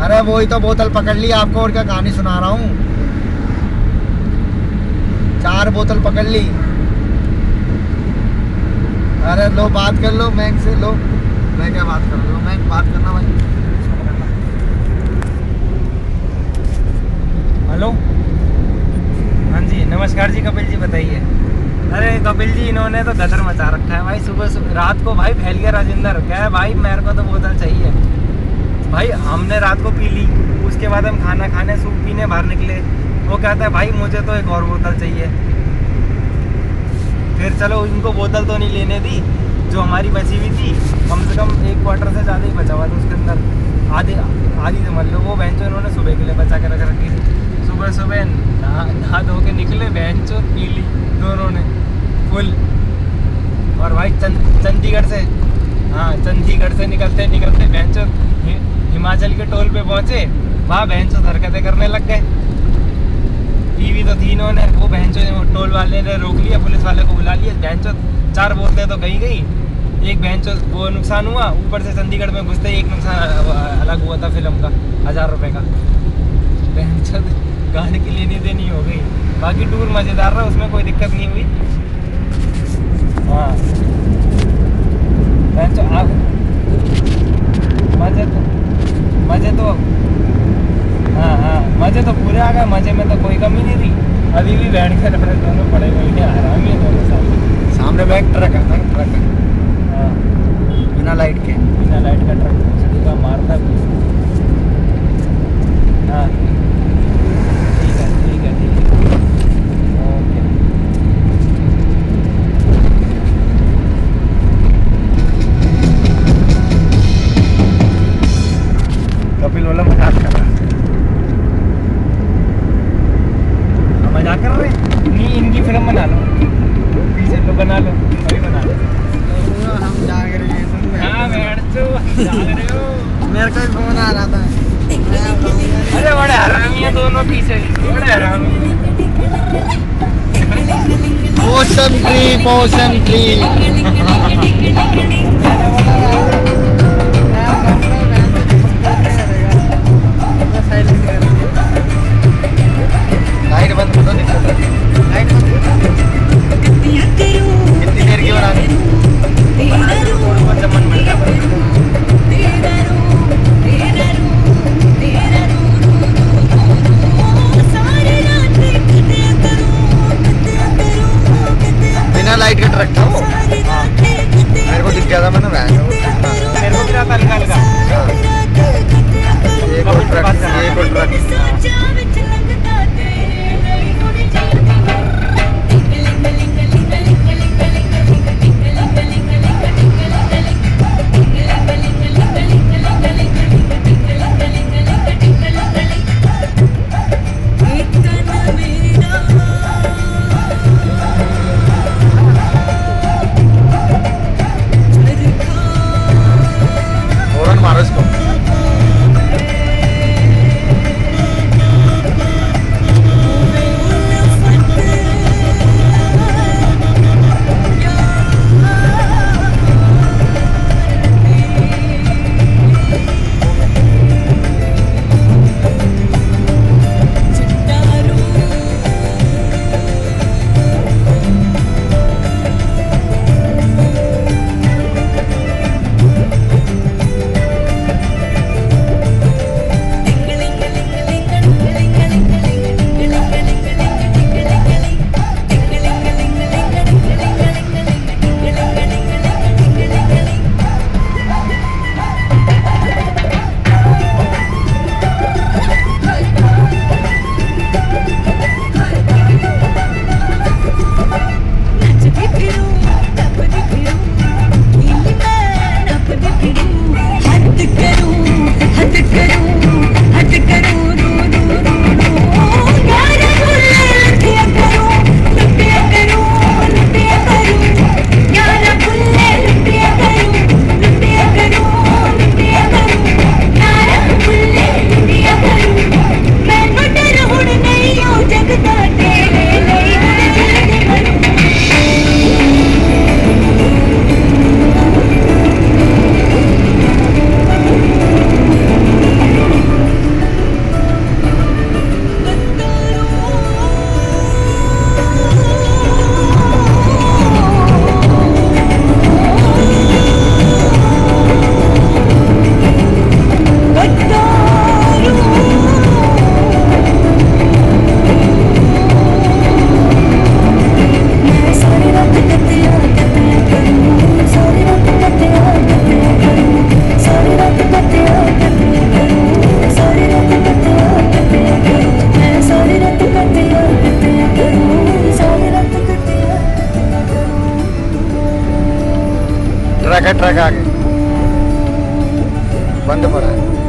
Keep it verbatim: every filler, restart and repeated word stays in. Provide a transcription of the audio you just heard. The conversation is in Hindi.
अरे वही तो बोतल पकड़ ली आपको, और क्या कहानी सुना रहा हूँ। चार बोतल पकड़ ली। अरे लो बात कर लो बैंक से, लो। मैं क्या बात कर लो, मैं बात करना भाई। हेलो, हाँ जी नमस्कार जी कपिल जी, बताइए। अरे कपिल जी इन्होंने तो गदर मचा रखा है भाई। सुबह सुबह रात को भाई फैल गया राजेंद्र, क्या है भाई मेरे को तो बोतल चाहिए भाई। हमने रात को पी ली, उसके बाद हम खाना खाने सूप पीने बाहर निकले, वो कहता है भाई मुझे तो एक और बोतल चाहिए। फिर चलो इनको बोतल तो नहीं लेने दी, जो हमारी बची हुई थी कम से कम एक क्वार्टर से ज़्यादा ही बचा हुआ था उसके अंदर, आधे आधी समझ लो। वो बेंचो इन्होंने सुबह के लिए बचा के रख रखी थी। सुबह सुबह नहा नहा धो के निकले, बेंचो पी ली दोनों ने फुल। और भाई चंद चंडीगढ़ से, हाँ चंडीगढ़ से निकलते निकलते बेंचो हिमाचल के टोल पे पहुँचे, वहाँ बेंचो हरकतें करने लग गए। टीवी तो थी इन्होंने, वो बेंचो टोल वाले ने रोक लिया, पुलिस वाले को बुला लिया। बेंचो चार बोतलें तो गई गई, एक बेंचो वो नुकसान हुआ, ऊपर से चंडीगढ़ में घुसते ही एक नुकसान अलग हुआ था फिल्म का, हज़ार रुपये का। बेंचो गाड़ी की लेनी देनी हो गई। बाकी टूर मज़ेदार रहा, उसमें कोई दिक्कत नहीं हुई। हाँ बेंचो आप मज़े तो मज़े तो हाँ हाँ मज़े तो पूरे आ गए, मज़े में तो कोई कमी नहीं थी। अभी भी बैठ कर अपने दोनों पड़े हुए हैं, आराम ही दोनों सामने। सामने में एक ट्रक आता है, ट्रक हाँ बिना लाइट के, बिना लाइट का ट्रक छड़ी का मारता भी। हाँ ठीक है ठीक है ठीक है ओके। कपिल वाला मजाक कर रहा है। मजाक कर रहे हैं? नहीं इनकी फिल्म बना लो, पीछे तो बना लो, अभी बना लो। हम जाग रहे हैं। हाँ बैठ तो जाग रहे हो। मेरे को फोन आ रहा था। अरे बड़े हरामी हैं दोनों पीछे, बड़े हरामी। पोषण ट्री, पोषण ट्री। लाइट बंद कर दो, दिक्कत है। लाइट बंद कर दो। कितनी देर की बनानी? चमन मिल जाए। बिना लाइट का ट्रक था वो। मेरे को दिख गया था, मैंने वैन मेरे को भी रहा था हल्का हल्का। एक और ट्रक, एक और ट्रक। मारो इसको। ट्रक है, ट्रक आ गए, बंद पड़ा है।